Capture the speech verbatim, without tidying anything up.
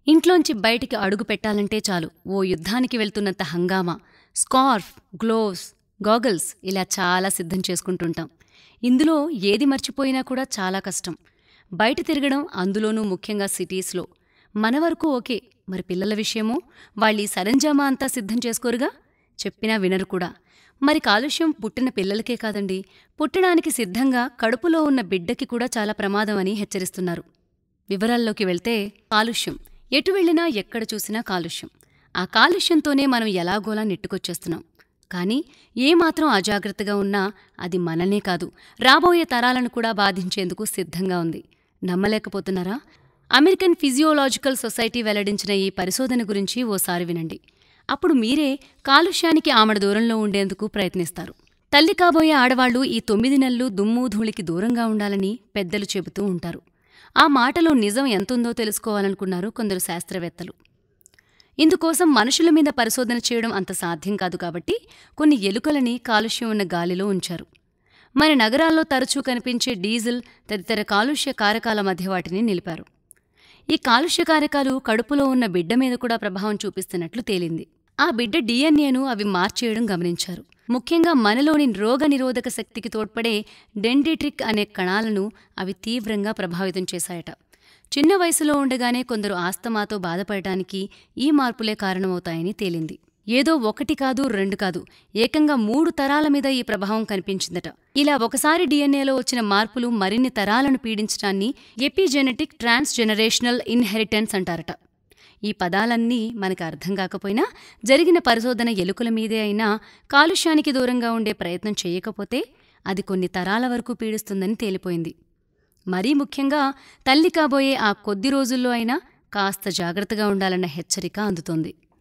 ఇంట్లోంచి బయటికి అడుగు పెట్టాలంటే చాలు ఓ యుద్ధానికి వెళ్తున్నంత హంగామా, స్కార్ఫ్, గ్లోవ్స్, గాగల్స్ ఇలా చాలా సిద్ధం చేసుకుంటుంటాం. ఇందులో ఏది మర్చిపోయినా కూడా చాలా కష్టం. బయట తిరగడం, అందులోనూ ముఖ్యంగా సిటీస్లో. మన వరకు ఓకే, మరి పిల్లల విషయమో? వాళ్ళీ సరంజామా అంతా సిద్ధం చేసుకోరుగా, చెప్పినా వినరు కూడా. మరి కాలుష్యం పుట్టిన పిల్లలకే కాదండి, పుట్టడానికి సిద్ధంగా కడుపులో ఉన్న బిడ్డకి కూడా చాలా ప్రమాదం అని హెచ్చరిస్తున్నారు. వివరాల్లోకి వెళ్తే, కాలుష్యం ఎటు వెళ్ళినా ఎక్కడ చూసినా కాలుష్యం. ఆ కాలుష్యంతోనే మనం ఎలాగోలా నెట్టుకొచ్చేస్తున్నాం. కానీ ఏమాత్రం అజాగ్రత్తగా ఉన్నా అది మనల్నే కాదు, రాబోయే తరాలను కూడా బాధించేందుకు సిద్ధంగా ఉంది. నమ్మలేకపోతున్నారా? అమెరికన్ ఫిజియోలాజికల్ సొసైటీ వెల్లడించిన ఈ పరిశోధన గురించి ఓసారి వినండి. అప్పుడు మీరే కాలుష్యానికి ఆమడ దూరంలో ఉండేందుకు ప్రయత్నిస్తారు. తల్లి కాబోయే ఆడవాళ్లు ఈ తొమ్మిది నెలలు దుమ్ము ధూళికి దూరంగా ఉండాలని పెద్దలు చెబుతూ ఉంటారు. ఆ మాటలో నిజం ఎంతుందో తెలుసుకోవాలనుకున్నారు కొందరు శాస్త్రవేత్తలు. ఇందుకోసం మనుషుల మీద పరిశోధన చేయడం అంత సాధ్యం కాదు కాబట్టి కొన్ని ఎలుకలని కాలుష్యం ఉన్న గాలిలో ఉంచారు. మన నగరాల్లో తరచూ కనిపించే డీజిల్ తదితర కాలుష్య కారకాల మధ్య వాటిని నిలిపారు. ఈ కాలుష్య కారకాలు కడుపులో ఉన్న బిడ్డ మీద కూడా ప్రభావం చూపిస్తున్నట్లు తేలింది. ఆ బిడ్డ డీఎన్ఏను అవి మార్చేయడం గమనించారు. ముఖ్యంగా మనలోని రోగనిరోధక శక్తికి తోడ్పడే డెండ్రిట్రిక్ అనే కణాలను అవి తీవ్రంగా ప్రభావితం చేశాయట. చిన్న వయసులో ఉండగానే కొందరు ఆస్తమాతో బాధపడటానికి ఈ మార్పులే కారణమవుతాయని తేలింది. ఏదో ఒకటి కాదు, రెండు కాదు, ఏకంగా మూడు తరాల మీద ఈ ప్రభావం కనిపించిందట. ఇలా ఒకసారి డీఎన్ఏలో వచ్చిన మార్పులు మరిన్ని తరాలను పీడించడాన్ని ఎపిజెనెటిక్ ట్రాన్స్ జెనరేషనల్ ఇన్హెరిటెన్స్ అంటారట. ఈ పదాలన్నీ మనకు అర్థం కాకపోయినా జరిగిన పరిశోధన ఎలుకల మీదే అయినా కాలుష్యానికి దూరంగా ఉండే ప్రయత్నం చేయకపోతే అది కొన్ని తరాల వరకు పీడిస్తుందని తేలిపోయింది. మరీ ముఖ్యంగా తల్లి కాబోయే ఆ కొద్ది రోజుల్లో అయినా కాస్త జాగ్రత్తగా ఉండాలన్న హెచ్చరిక అందుతోంది.